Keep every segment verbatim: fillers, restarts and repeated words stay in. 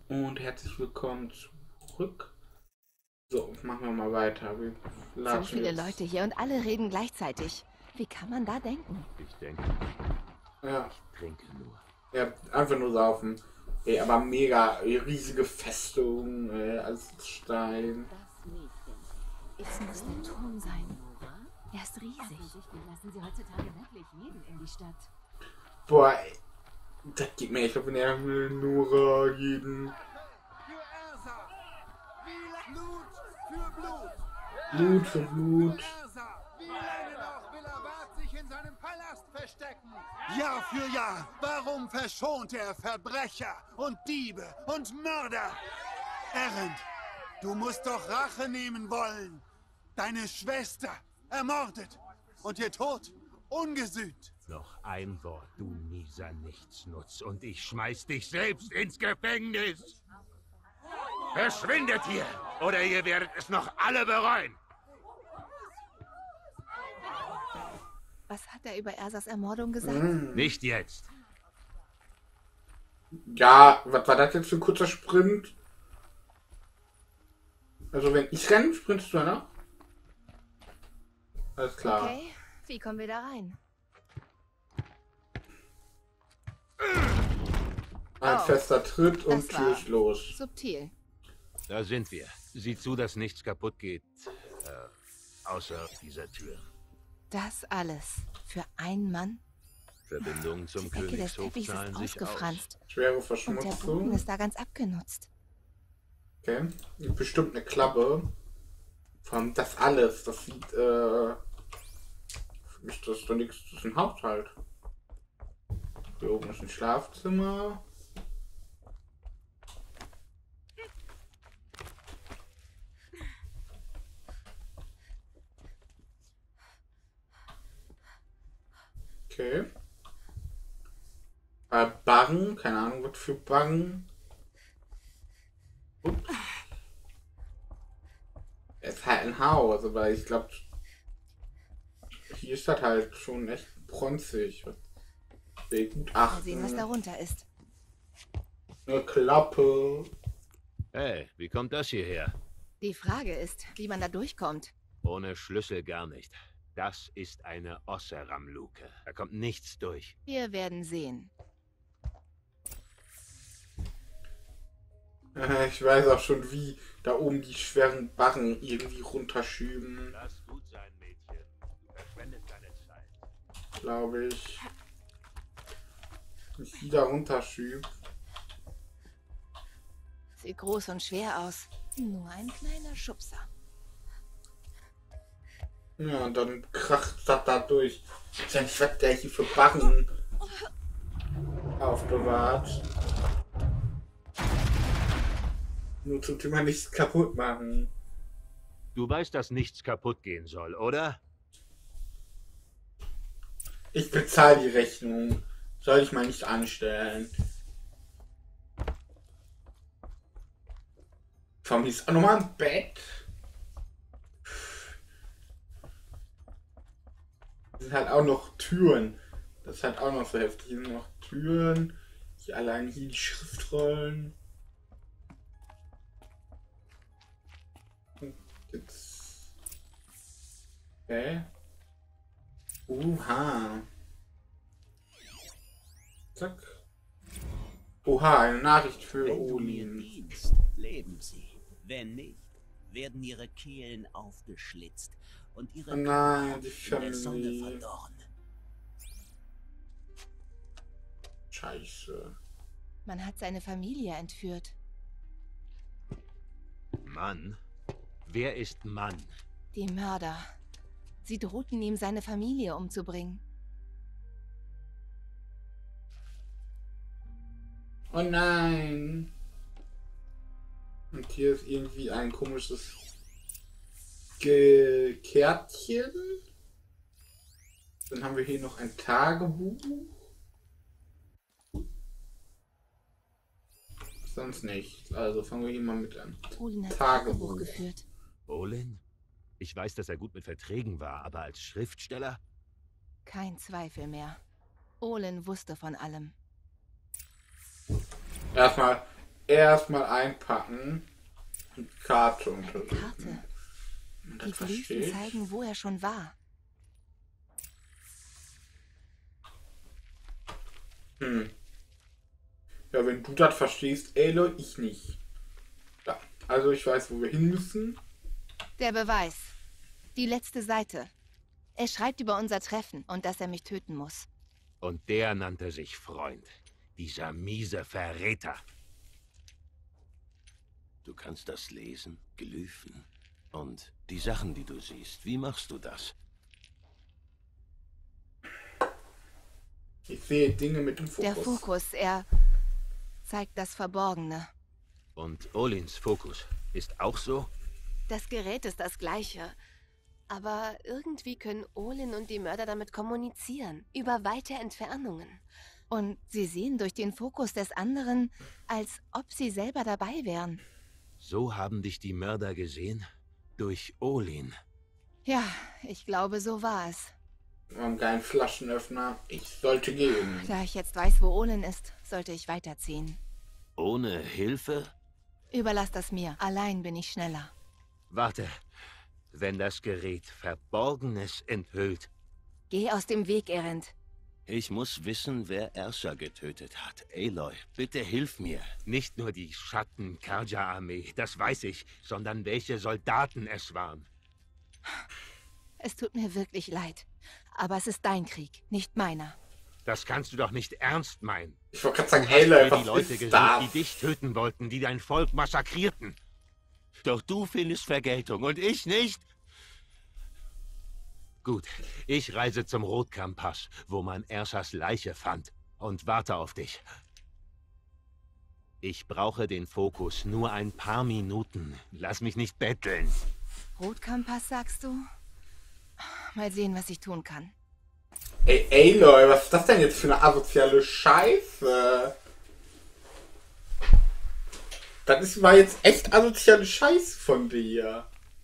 Und herzlich willkommen zurück. So, machen wir mal weiter. Wir So viele jetzt. Leute hier und alle reden gleichzeitig. Wie kann man da denken? Ich denke, Ja, ich trinke nur. ja, einfach nur saufen. Ey, aber mega ey, riesige Festung, ey, alles Stein. Es muss der Turm sein. Er ist riesig. Offensichtlich lassen sie heutzutage wirklich jeden in die Stadt. Boah, ey, das geht mir echt auf den Nerven. Nora, jeden. Für Ersa! Wie Blut für Blut! Blut für Blut. Ersa! Wie lange noch will Abat sich in seinem Palast verstecken? Jahr für Jahr, warum verschont er Verbrecher und Diebe und Mörder? Erend, du musst doch Rache nehmen wollen. Deine Schwester ermordet und ihr Tod ungesühnt. Noch ein Wort, du mieser Nichtsnutz, und ich schmeiß dich selbst ins Gefängnis. Verschwindet hier, oder ihr werdet es noch alle bereuen. Was hat er über Ersas Ermordung gesagt? Hm. Nicht jetzt. Ja, was war das jetzt für ein kurzer Sprint? Also wenn ich renne, sprintest du danach? Alles klar. Okay, wie kommen wir da rein? Ein Oh, fester Tritt und das Tür war- ist los. Subtil. Da sind wir. Sieh zu, dass nichts kaputt geht. Äh, außer dieser Tür. Das alles für einen Mann? Verbindungen zum Die Decke des Königshof Teppichs zahlen ist sich aus. ausgefranst. Schwere Und der Boden Verschmutzung. ist da ganz abgenutzt. Okay. Bestimmt eine Klappe. Vor allem das alles. Das sieht, äh. Für mich das ist doch nichts. Das ist ein Haushalt. Hier oben ist ein Schlafzimmer. Okay. Äh, Barren, keine Ahnung, was für Barren. Ups. Es ist halt ein Haus, aber ich glaube, hier ist das halt schon echt bronzig. Sehr gut Mal sehen, was achten. darunter ist. Eine Klappe. Hey, wie kommt das hierher? Die Frage ist, wie man da durchkommt. Ohne Schlüssel gar nicht. Das ist eine Osseram-Luke. Da kommt nichts durch. Wir werden sehen. Äh, Ich weiß auch schon, wie da oben die schweren Barren irgendwie runterschüben, Lass gut sein, Mädchen. Du verschwendest deine Zeit. glaube ich. Wenn ich die da runterschübe. Sieht groß und schwer aus. Nur ein kleiner Schubser. Ja, und dann kracht das da durch. Ich weiß nicht, was der hier für Barren aufbewahrt. Nur zum Thema nichts kaputt machen. Du weißt, dass nichts kaputt gehen soll, oder? Ich bezahle die Rechnung. Soll ich mal nicht anstellen. Vor allem ist auch nochmal ein Bett. Das sind halt auch noch Türen. Das ist halt auch noch so heftig. Hier sind noch Türen. Hier allein hier die Schriftrollen. Und jetzt. Okay. Oha. Zack. Oha, eine Nachricht für Wenn du mir Olin. dienst, leben sie. Wenn nicht, werden ihre Kehlen aufgeschlitzt und ihre Oh nein, Körper die in der Sonne Familie. verdorren. Scheiße. Man hat seine Familie entführt. Mann? Wer ist Mann? Die Mörder. Sie drohten ihm, seine Familie umzubringen. Oh nein. Und hier ist irgendwie ein komisches Ge Kärtchen. Dann haben wir hier noch ein Tagebuch. Sonst nichts. Also fangen wir hier mal mit an. Olin hat Tagebuch. Tagebuch geführt. Olin? Ich weiß, dass er gut mit Verträgen war, aber als Schriftsteller? Kein Zweifel mehr. Olin wusste von allem. Erstmal, erstmal einpacken und Karte untersuchen. Karte. Und Die das verstehe Glyphen ich. zeigen, wo er schon war. Hm. Ja, wenn du das verstehst, Aloy, ich nicht. Ja, also ich weiß, wo wir hin müssen. Der Beweis. Die letzte Seite. Er schreibt über unser Treffen und dass er mich töten muss. Und der nannte sich Freund. Dieser miese Verräter. Du kannst das lesen, Glyphen. Und die Sachen, die du siehst, wie machst du das? Ich sehe Dinge mit dem Fokus. Der Fokus, er zeigt das Verborgene. Und Olins Fokus ist auch so? Das Gerät ist das gleiche. Aber irgendwie können Olin und die Mörder damit kommunizieren. Über weite Entfernungen. Und sie sehen durch den Fokus des anderen, als ob sie selber dabei wären. So haben dich die Mörder gesehen? Durch Olin. Ja, ich glaube, so war es. Wir haben keinen Flaschenöffner. Ich sollte gehen. Da ich jetzt weiß, wo Olin ist, sollte ich weiterziehen. Ohne Hilfe? Überlass das mir. Allein bin ich schneller. Warte. Wenn das Gerät Verborgenes enthüllt. Geh aus dem Weg, Erend. Ich muss wissen, wer Ersa getötet hat. Aloy, bitte hilf mir. Nicht nur die Schatten-Karja-Armee, das weiß ich, sondern welche Soldaten es waren. Es tut mir wirklich leid. Aber es ist dein Krieg, nicht meiner. Das kannst du doch nicht ernst meinen. Ich wollte gerade sagen, Du hast Aloy, mir was die Leute ist gesucht, das? die dich töten wollten, die dein Volk massakrierten. Doch du findest Vergeltung und ich nicht. Gut, ich reise zum Rotkamm-Pass, wo man Ersas Leiche fand, und warte auf dich. Ich brauche den Fokus nur ein paar Minuten. Lass mich nicht betteln. Rotkampass, sagst du? Mal sehen, was ich tun kann. Ey, Aloy, was ist das denn jetzt für eine asoziale Scheiße? Das ist, war jetzt echt asoziale Scheiße von dir.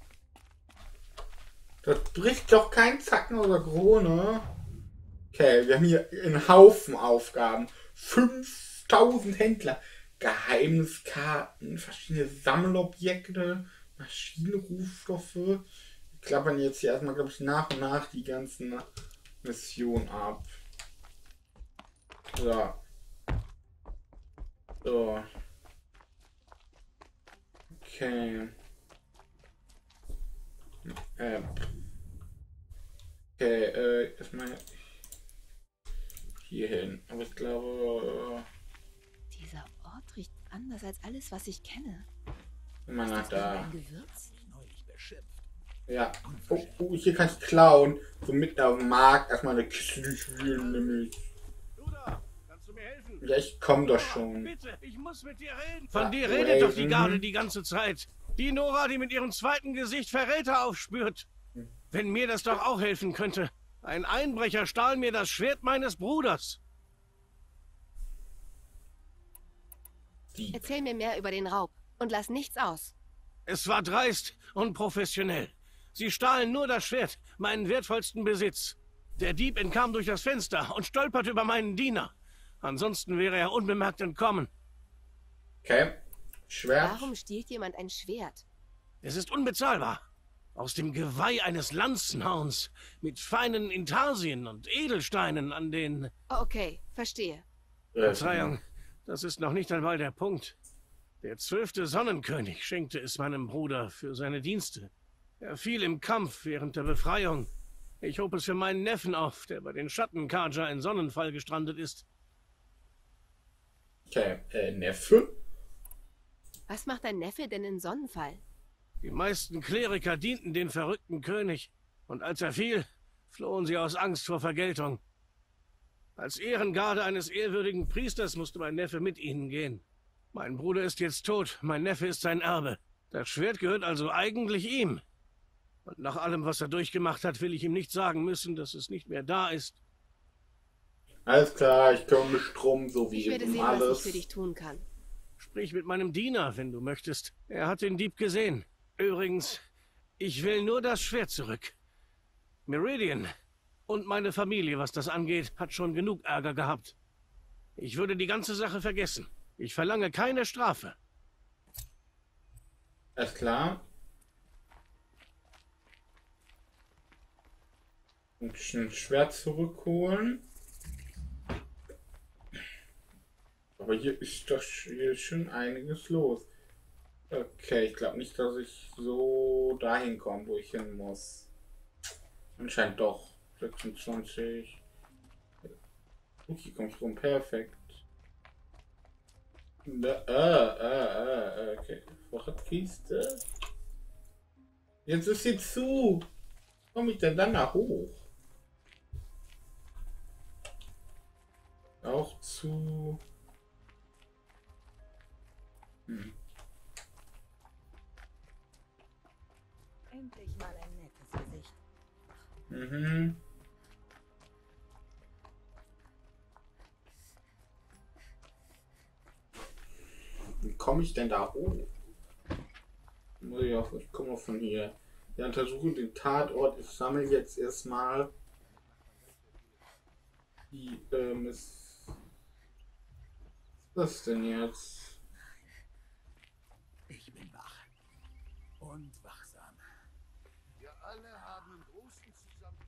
Das bricht doch kein Zacken oder Krone. Okay, wir haben hier einen Haufen Aufgaben. fünftausend Händler. Geheimniskarten, verschiedene Sammelobjekte, Maschinenrufstoffe. Wir klappern jetzt hier erstmal, glaube ich, nach und nach die ganzen Missionen ab. So. So. Okay. Äh. Okay, äh, erstmal hier hin. Aber ich glaube, Dieser Ort riecht anders als alles, was ich kenne. äh, immer nach da. Ein Gewürz? Ja. Oh, oh, hier kann ich klauen. So mitten auf dem Markt erstmal eine Kiste durchwühlen, nämlich. Du da, kannst du mir helfen? Ja, ich komm doch schon. Bitte, ich muss mit dir reden. Von Ja, dir du redet doch die Raven. Garde die ganze Zeit. Die Nora, die mit ihrem zweiten Gesicht Verräter aufspürt. Wenn mir das doch auch helfen könnte. Ein Einbrecher stahl mir das Schwert meines Bruders. Die. Erzähl mir mehr über den Raub und lass nichts aus. Es war dreist und professionell. Sie stahlen nur das Schwert, meinen wertvollsten Besitz. Der Dieb entkam durch das Fenster und stolperte über meinen Diener. Ansonsten wäre er unbemerkt entkommen. Okay. Schwert. Warum stiehlt jemand ein Schwert? Es ist unbezahlbar. Aus dem Geweih eines Lanzenhorns mit feinen Intarsien und Edelsteinen an den... Oh, okay, verstehe. Äh, Verzeihung, das ist noch nicht einmal der Punkt. Der zwölfte Sonnenkönig schenkte es meinem Bruder für seine Dienste. Er fiel im Kampf während der Befreiung. Ich hob es für meinen Neffen auf, der bei den Schatten-Karja in Sonnenfall gestrandet ist. Okay, äh, Neffe? Was macht dein Neffe denn in Sonnenfall? Die meisten Kleriker dienten den verrückten König, und als er fiel, flohen sie aus Angst vor Vergeltung. Als Ehrengarde eines ehrwürdigen Priesters musste mein Neffe mit ihnen gehen. Mein Bruder ist jetzt tot, mein Neffe ist sein Erbe. Das Schwert gehört also eigentlich ihm. Und nach allem, was er durchgemacht hat, will ich ihm nicht sagen müssen, dass es nicht mehr da ist. Alles klar, ich kümmere mich drum, so wie Ich werde eben sehen, alles. was ich für dich tun kann. Sprich mit meinem Diener, wenn du möchtest. Er hat den Dieb gesehen. Übrigens, ich will nur das Schwert zurück. Meridian und meine Familie, was das angeht, hat schon genug Ärger gehabt. Ich würde die ganze Sache vergessen. Ich verlange keine Strafe. Alles klar. Und ein Schwert zurückholen. Aber hier ist doch hier ist schon einiges los. Okay, ich glaube nicht, dass ich so dahin komme, wo ich hin muss. Anscheinend doch. sechsundzwanzig. Und hier komme ich rum. Perfekt. Da, ah, ah, ah, okay. Vorratskiste. Jetzt ist sie zu. Wie komme ich denn dann da hoch? Auch zu. Hm. Endlich mal ein nettes Gesicht. Mhm. Wie komme ich denn da hoch? Muss ich auch, ich komme von hier. Wir untersuchen den Tatort. Ich sammle jetzt erstmal die, ähm, ist, was ist das denn jetzt? Ich bin wach und wachsam. Wir alle haben im Großen zusammen...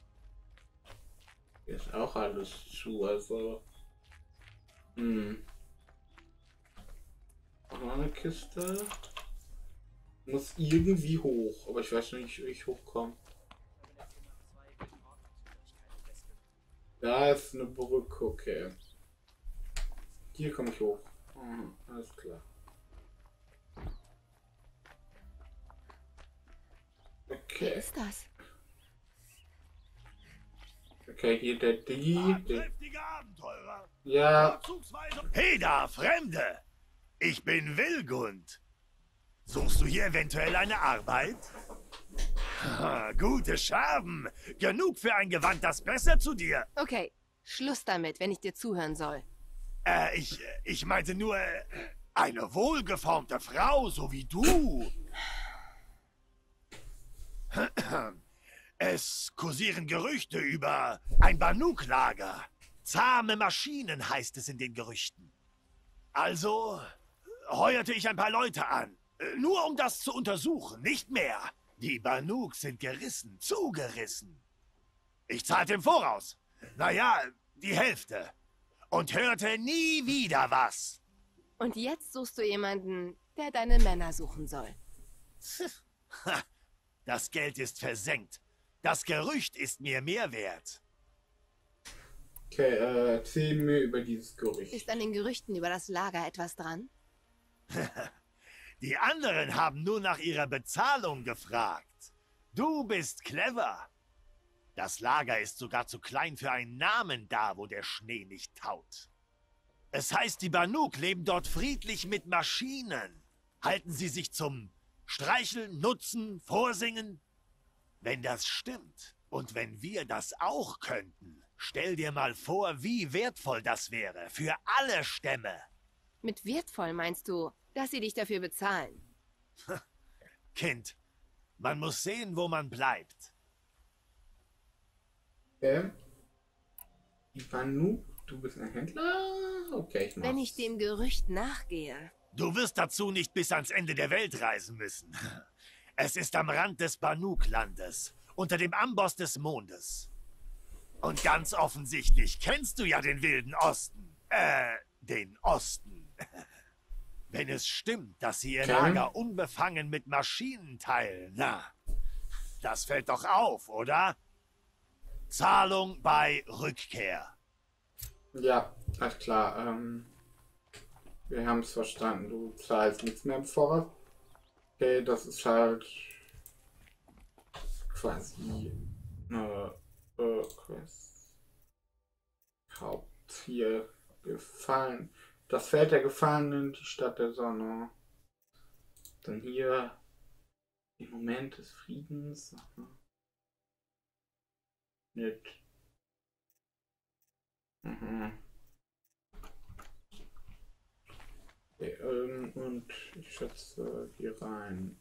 Hier ist auch alles zu, also. Hm. Noch eine Kiste. Muss irgendwie hoch, aber ich weiß nicht, wie ich hochkomme. Da ist eine Brücke, okay. Hier komme ich hoch. Mhm, alles klar. Okay. Wer ist das? Okay, hier der die. der Kräftige Abenteurer. ja, Hey da, Fremde! Ich bin Wilgund. Suchst du hier eventuell eine Arbeit? Ha, gute Scherben. Genug für ein Gewand, das besser zu dir. Okay, Schluss damit, wenn ich dir zuhören soll. Äh, ich, ich meinte nur, äh, eine wohlgeformte Frau, so wie du. Es kursieren Gerüchte über ein Banuk-Lager. Zahme Maschinen heißt es in den Gerüchten. Also heuerte ich ein paar Leute an. Nur um das zu untersuchen, nicht mehr. Die Banuk sind gerissen, zugerissen. Ich zahlte im Voraus. Naja, die Hälfte. Und hörte nie wieder was. Und jetzt suchst du jemanden, der deine Männer suchen soll. Das Geld ist versenkt. Das Gerücht ist mir mehr wert. okay, äh, erzähl mir über dieses Gerücht. Ist an den Gerüchten über das Lager etwas dran? Die anderen haben nur nach ihrer Bezahlung gefragt. Du bist clever. Das Lager ist sogar zu klein für einen Namen da, wo der Schnee nicht taut. Es heißt, die Banuk leben dort friedlich mit Maschinen. Halten sie sich zum Streicheln, Nutzen, Vorsingen? Wenn das stimmt und wenn wir das auch könnten, stell dir mal vor, wie wertvoll das wäre für alle Stämme. Mit wertvoll meinst du, dass sie dich dafür bezahlen? Kind, man muss sehen, wo man bleibt. Okay. Die Banuk, du bist ein Händler? Okay, ich mach's. Wenn ich dem Gerücht nachgehe. Du wirst dazu nicht bis ans Ende der Welt reisen müssen. Es ist am Rand des Banuk-Landes, unter dem Amboss des Mondes. Und ganz offensichtlich kennst du ja den Wilden Osten. Äh, den Osten. Wenn es stimmt, dass sie ihr Okay. Lager unbefangen mit Maschinen teilen, na, das fällt doch auf, oder? Zahlung bei Rückkehr. Ja, alles klar. Ähm, wir haben es verstanden. Du zahlst nichts mehr im Voraus. Okay, das ist halt quasi eine äh, Quest. Hauptziel gefallen. Das Feld der Gefallenen, die Stadt der Sonne. Dann hier im Moment des Friedens. Mit. Mhm. Okay, ähm, und ich schätze hier rein.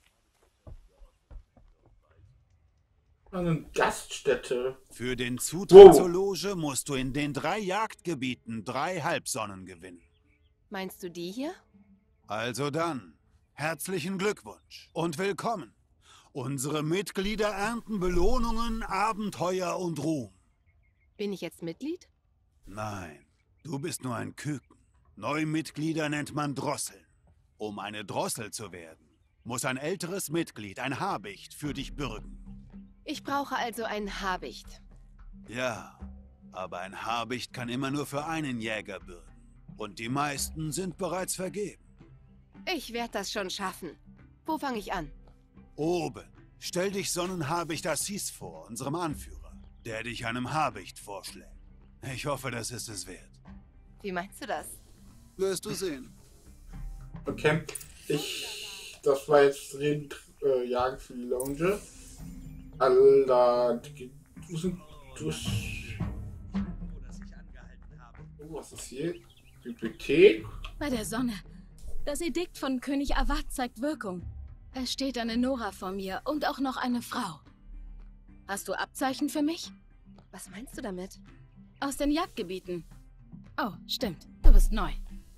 Eine Gaststätte. Für den Zutritt Wow. zur Loge musst du in den drei Jagdgebieten drei Halbsonnen gewinnen. Meinst du die hier? Also dann, herzlichen Glückwunsch und willkommen. Unsere Mitglieder ernten Belohnungen, Abenteuer und Ruhm. Bin ich jetzt Mitglied? Nein, du bist nur ein Küken. Neumitglieder nennt man Drosseln. Um eine Drossel zu werden, muss ein älteres Mitglied, ein Habicht, für dich bürgen. Ich brauche also einen Habicht. Ja, aber ein Habicht kann immer nur für einen Jäger bürgen. Und die meisten sind bereits vergeben. Ich werde das schon schaffen. Wo fange ich an? Oben. Stell dich Sonnenhabicht Assis vor, unserem Anführer, der dich einem Habicht vorschlägt. Ich hoffe, das ist es wert. Wie meinst du das? Wirst du sehen. Okay, ich... Das war jetzt Rind, äh, Jagen für die Lounge. Alter, die, du sind... Du... Oh, was ist hier? Bibliothek? Bei der Sonne. Das Edikt von König Avad zeigt Wirkung. Es steht eine Nora vor mir und auch noch eine Frau. Hast du Abzeichen für mich? Was meinst du damit? Aus den Jagdgebieten. Oh, stimmt. Du bist neu.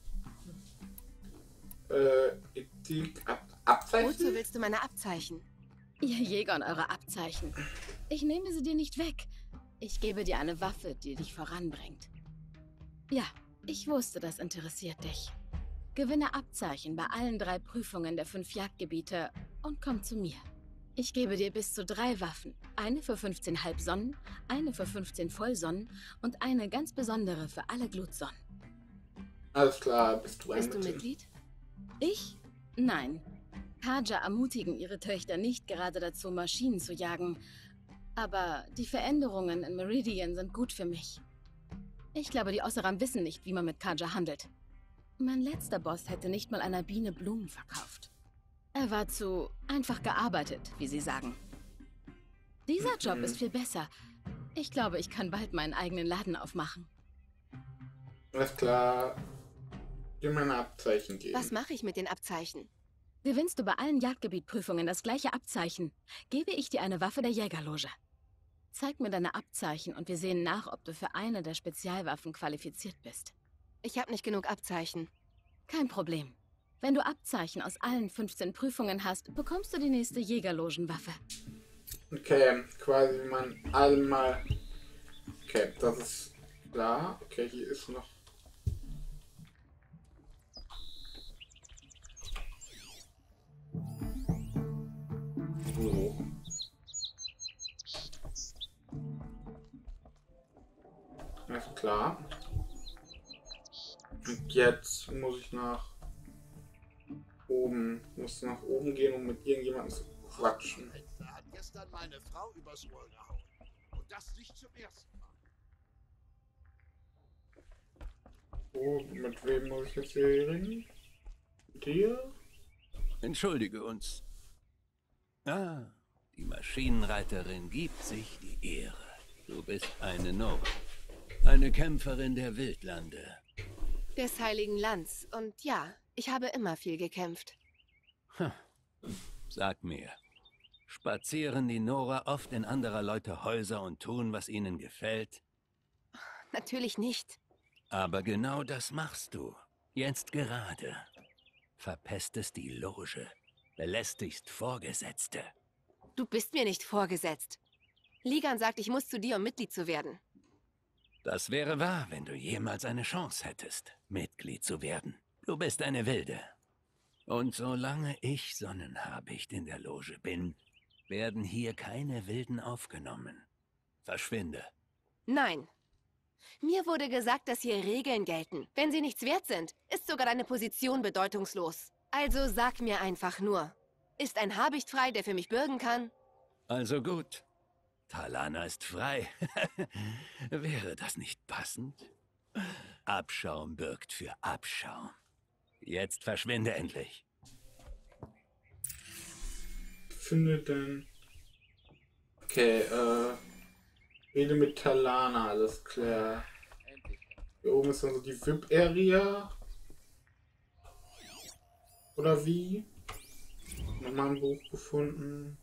Äh, Edikt, Ab Abzeichen? Wozu willst du meine Abzeichen? Ihr Jäger und eure Abzeichen. Ich nehme sie dir nicht weg. Ich gebe dir eine Waffe, die dich voranbringt. Ja, ich wusste, das interessiert dich. Gewinne Abzeichen bei allen drei Prüfungen der fünf Jagdgebiete und komm zu mir. Ich gebe dir bis zu drei Waffen. Eine für fünfzehn Halbsonnen, eine für fünfzehn Vollsonnen und eine ganz besondere für alle Glutsonnen. Alles klar, bist du ein Bist du Mitglied? Ich? Nein. Kaja ermutigen ihre Töchter nicht gerade dazu, Maschinen zu jagen. Aber die Veränderungen in Meridian sind gut für mich. Ich glaube, die Osseram wissen nicht, wie man mit Kaja handelt. Mein letzter Boss hätte nicht mal einer Biene Blumen verkauft. Er war zu einfach gearbeitet, wie sie sagen. Dieser Job ist viel besser. Ich glaube, ich kann bald meinen eigenen Laden aufmachen. Alles klar. Dir meine Abzeichen geben. Was mache ich mit den Abzeichen? Gewinnst du bei allen Jagdgebietprüfungen das gleiche Abzeichen, gebe ich dir eine Waffe der Jägerloge. Zeig mir deine Abzeichen und wir sehen nach, ob du für eine der Spezialwaffen qualifiziert bist. Ich habe nicht genug Abzeichen. Kein Problem. Wenn du Abzeichen aus allen fünfzehn Prüfungen hast, bekommst du die nächste Jägerlogenwaffe. Okay, quasi wie man einmal... Okay, das ist klar. Okay, hier ist noch... So. Ist klar. Und jetzt muss ich nach oben. Muss nach oben gehen, um mit irgendjemandem zu quatschen. Da hat gestern meine Frau übers Ohr gehauen. Und das nicht zum ersten Mal. Oh, mit wem muss ich jetzt hier reden? Mit dir? Entschuldige uns. Ah, die Maschinenreiterin gibt sich die Ehre. Du bist eine Nora. Eine Kämpferin der Wildlande. Des Heiligen Lands. Und ja, ich habe immer viel gekämpft. Hm. Sag mir, spazieren die Nora oft in anderer Leute Häuser und tun, was ihnen gefällt? Natürlich nicht. Aber genau das machst du. Jetzt gerade. Verpestest die Loge. Belästigst Vorgesetzte. Du bist mir nicht vorgesetzt. Ligan sagt, ich muss zu dir, um Mitglied zu werden. Das wäre wahr, wenn du jemals eine Chance hättest, Mitglied zu werden. Du bist eine Wilde. Und solange ich Sonnenhabicht in der Loge bin, werden hier keine Wilden aufgenommen. Verschwinde. Nein. Mir wurde gesagt, dass hier Regeln gelten. Wenn sie nichts wert sind, ist sogar deine Position bedeutungslos. Also sag mir einfach nur, ist ein Habicht frei, der für mich bürgen kann? Also gut. Talana ist frei. Wäre das nicht passend? Abschaum bürgt für Abschaum. Jetzt verschwinde endlich. Finde denn... Okay, äh... Rede mit Talana, alles klar. Hier oben ist dann so die V I P-Area. Oder wie? Nochmal ein Buch gefunden.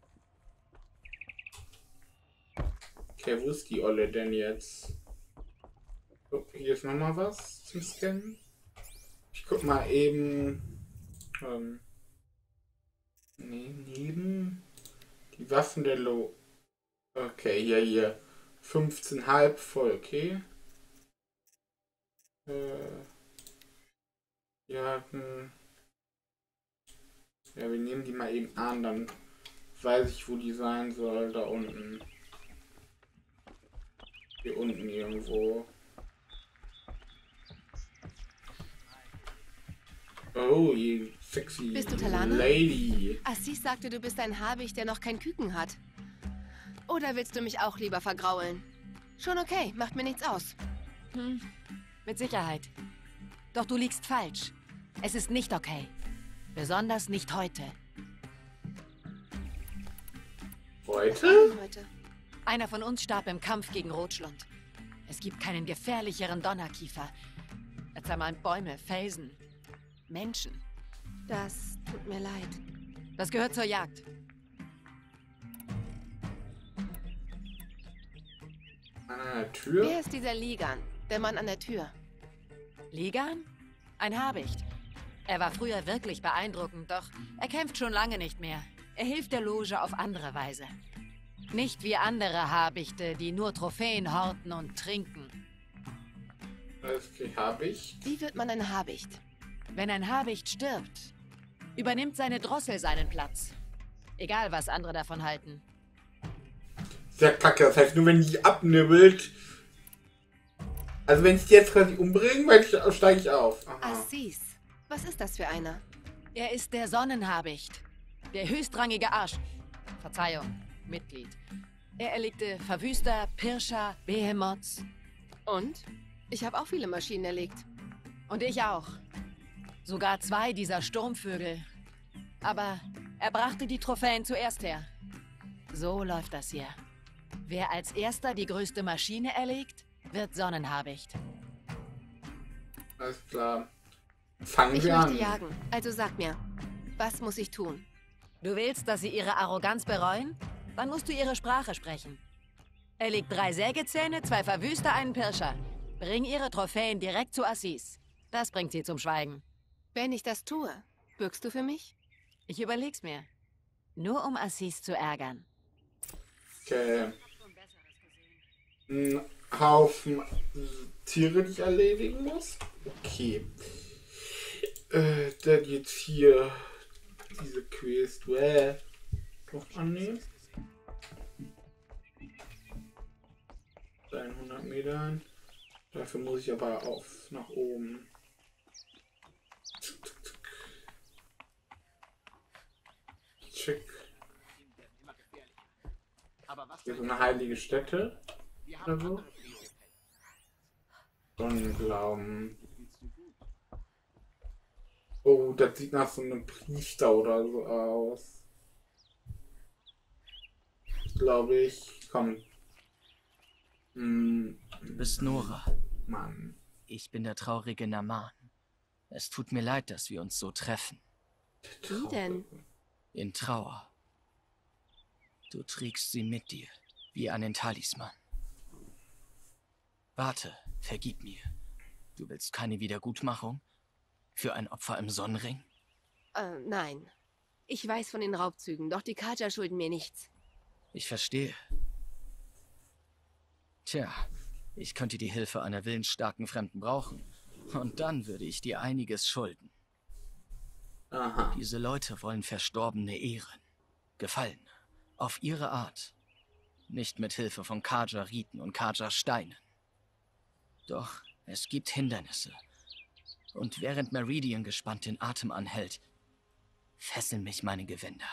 Okay, wo ist die Olle denn jetzt? Oh, hier ist nochmal was zum Scannen. Ich guck mal eben. Ähm, nee, neben die Waffen der Lo. Okay, hier, hier. fünfzehn halb voll, okay. Äh, ja, hm. Ja, wir nehmen die mal eben an, dann weiß ich, wo die sein soll. Da unten. Hier unten irgendwo. Oh, ihr sexy Bist du Talana? Lady. Assis sagte, du bist ein Habicht, der noch kein Küken hat. Oder willst du mich auch lieber vergraulen? Schon okay, macht mir nichts aus. Hm, mit Sicherheit. Doch du liegst falsch. Es ist nicht okay. Besonders nicht heute. Heute? Heute. Einer von uns starb im Kampf gegen Rotschlund. Es gibt keinen gefährlicheren Donnerkiefer. Er zermalmt Bäume, Felsen, Menschen. Das tut mir leid. Das gehört zur Jagd. An einer Tür? Wer ist dieser Ligan? Der Mann an der Tür. Ligan? Ein Habicht. Er war früher wirklich beeindruckend, doch er kämpft schon lange nicht mehr. Er hilft der Loge auf andere Weise. Nicht wie andere Habichte, die nur Trophäen horten und trinken. Das Habicht. Wie wird man ein Habicht? Wenn ein Habicht stirbt, übernimmt seine Drossel seinen Platz. Egal, was andere davon halten. Sehr kacke, das heißt nur, wenn die abnibbelt. Also wenn ich die jetzt quasi umbringen, steige ich auf. Aha. Assis. Was ist das für einer? Er ist der Sonnenhabicht. Der höchstrangige Arsch. Verzeihung, Mitglied. Er erlegte Verwüster, Pirscher, Behemoths. Und? Ich habe auch viele Maschinen erlegt. Und ich auch. Sogar zwei dieser Sturmvögel. Aber er brachte die Trophäen zuerst her. So läuft das hier. Wer als erster die größte Maschine erlegt, wird Sonnenhabicht. Alles klar. Fangen ich wir an. Ich möchte jagen. Also sag mir, was muss ich tun? Du willst, dass sie ihre Arroganz bereuen? Dann musst du ihre Sprache sprechen. Erlegt drei Sägezähne, zwei Verwüster, einen Pirscher. Bring ihre Trophäen direkt zu Assis. Das bringt sie zum Schweigen. Wenn ich das tue, bürgst du für mich? Ich überleg's mir. Nur um Assis zu ärgern. Okay. Ein Haufen Tiere, die ich erledigen muss. Okay. Äh, dann jetzt hier diese Quest. Äh, noch annehmen. hundert Metern. Dafür muss ich aber auf nach oben. Schick. Hier so eine heilige Stätte. Oder so. Sonnenglauben. Oh, das sieht nach so einem Priester oder so aus. Glaube ich. Komm. Hm. Du bist Nora. Mann. Ich bin der traurige Naman. Es tut mir leid, dass wir uns so treffen. Wie denn? In Trauer. Du trägst sie mit dir, wie einen Talisman. Warte, vergib mir. Du willst keine Wiedergutmachung? Für ein Opfer im Sonnenring? Äh, nein. Ich weiß von den Raubzügen, doch die Kaja schulden mir nichts. Ich verstehe. Tja, ich könnte die Hilfe einer willensstarken Fremden brauchen. Und dann würde ich dir einiges schulden. Aha. Diese Leute wollen Verstorbene ehren. Gefallene. Auf ihre Art. Nicht mit Hilfe von Kaja-Riten und Kaja-Steinen. Doch es gibt Hindernisse. Und während Meridian gespannt den Atem anhält, fesseln mich meine Gewänder.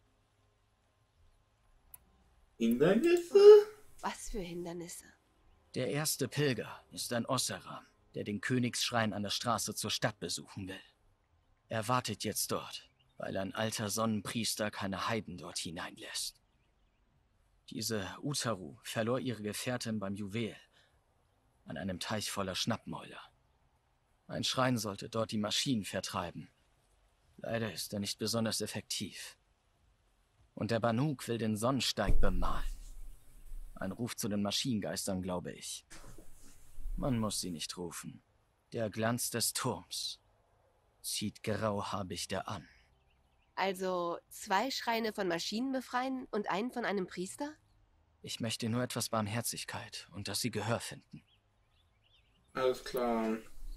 Hindernisse? Was für Hindernisse? Der erste Pilger ist ein Osseram, der den Königsschrein an der Straße zur Stadt besuchen will. Er wartet jetzt dort, weil ein alter Sonnenpriester keine Heiden dort hineinlässt. Diese Utaru verlor ihre Gefährtin beim Juwel, an einem Teich voller Schnappmäuler. Ein Schrein sollte dort die Maschinen vertreiben. Leider ist er nicht besonders effektiv. Und der Banuk will den Sonnensteig bemalen. Ein Ruf zu den Maschinengeistern, glaube ich. Man muss sie nicht rufen. Der Glanz des Turms zieht Grauhabichte an. Also zwei Schreine von Maschinen befreien und einen von einem Priester? Ich möchte nur etwas Barmherzigkeit und dass sie Gehör finden. Alles klar.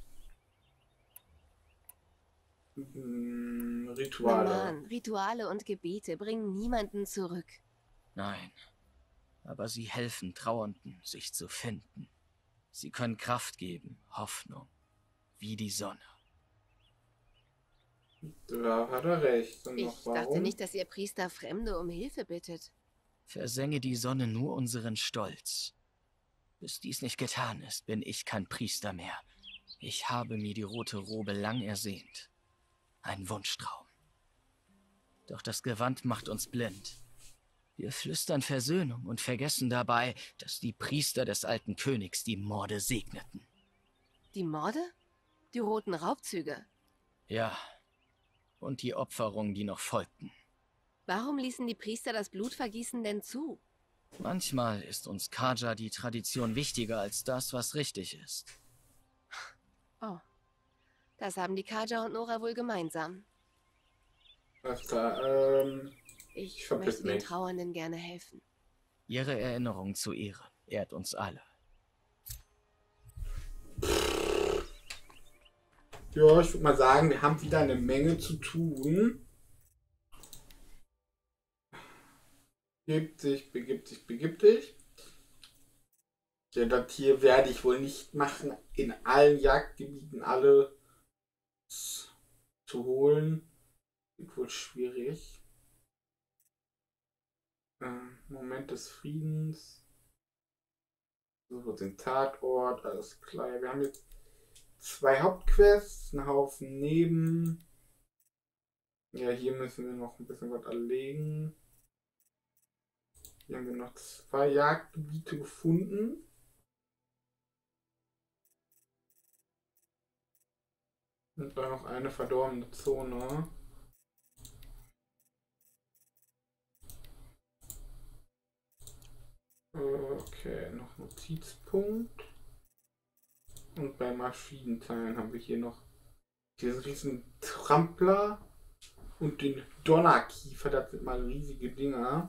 Hm, Rituale. Mann, Rituale und Gebete bringen niemanden zurück. Nein, aber sie helfen Trauernden, sich zu finden. Sie können Kraft geben, Hoffnung, wie die Sonne. Da hat er recht. Und Ich noch warum? dachte nicht, dass ihr Priester Fremde um Hilfe bittet. Versenge die Sonne nur unseren Stolz. Bis dies nicht getan ist, bin ich kein Priester mehr. Ich habe mir die rote Robe lang ersehnt. Ein Wunschtraum. Doch das Gewand macht uns blind. Wir flüstern Versöhnung und vergessen dabei, dass die Priester des alten Königs die Morde segneten. Die Morde? Die roten Raubzüge? Ja, und die Opferungen, die noch folgten. Warum ließen die Priester das Blutvergießen denn zu? Manchmal ist uns Carja die Tradition wichtiger als das, was richtig ist. Oh, das haben die Carja und Nora wohl gemeinsam. Alles klar, ähm... Ich, ich möchte den mich. Trauernden gerne helfen. Ihre Erinnerung zu Ehren ehrt uns alle. Ja, ich würde mal sagen, wir haben wieder eine Menge zu tun. Begibt sich, begibt sich, begibt sich. Ja, das hier werde ich wohl nicht machen, in allen Jagdgebieten alle zu holen. Wird wohl schwierig. Ähm, Moment des Friedens. So, den Tatort, alles klar. Ja, wir haben jetzt zwei Hauptquests, einen Haufen Neben. Ja, hier müssen wir noch ein bisschen was erlegen. Hier haben wir noch zwei Jagdgebiete gefunden. Und dann noch eine verdorbene Zone. Okay, noch Notizpunkt. Und bei Maschinenteilen haben wir hier noch diesen riesen Trampler und den Donnerkiefer. Das sind mal riesige Dinger.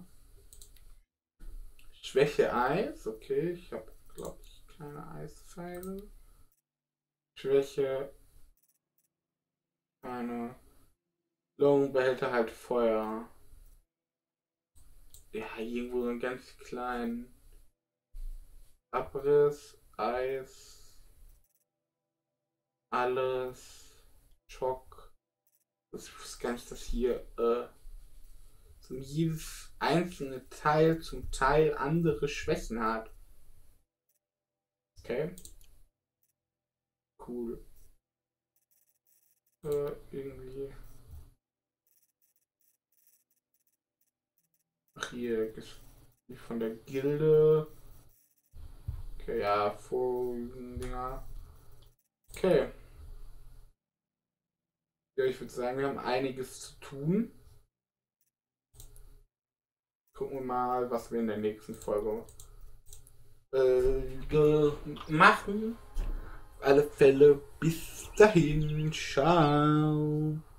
Schwäche Eis. Okay, ich habe, glaube ich, kleine Eispfeile. Schwäche. Eine Lungenbehälter halt Feuer. Ja, irgendwo so einen ganz kleinen Abriss, Eis, alles, Schock. Ich wusste gar nicht, dass hier äh, so jedes einzelne Teil zum Teil andere Schwächen hat. Okay. Cool. Äh, irgendwie. Ach, hier von der Gilde. Okay, ja, Dinger. Okay. Ja, ich würde sagen, wir haben einiges zu tun. Gucken wir mal, was wir in der nächsten Folge äh, machen. Auf alle Fälle, bis dahin, ciao.